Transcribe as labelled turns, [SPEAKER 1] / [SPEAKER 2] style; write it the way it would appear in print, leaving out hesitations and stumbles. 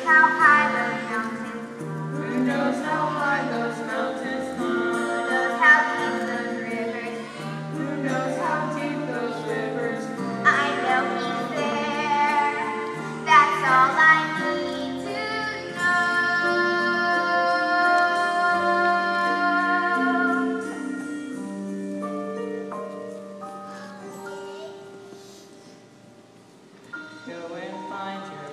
[SPEAKER 1] how high those mountains climb?
[SPEAKER 2] Who knows how high those mountains climb?
[SPEAKER 1] Who knows how deep those rivers?
[SPEAKER 2] Who knows how deep those rivers?
[SPEAKER 1] I know he's there. That's all I need to
[SPEAKER 2] Go and find your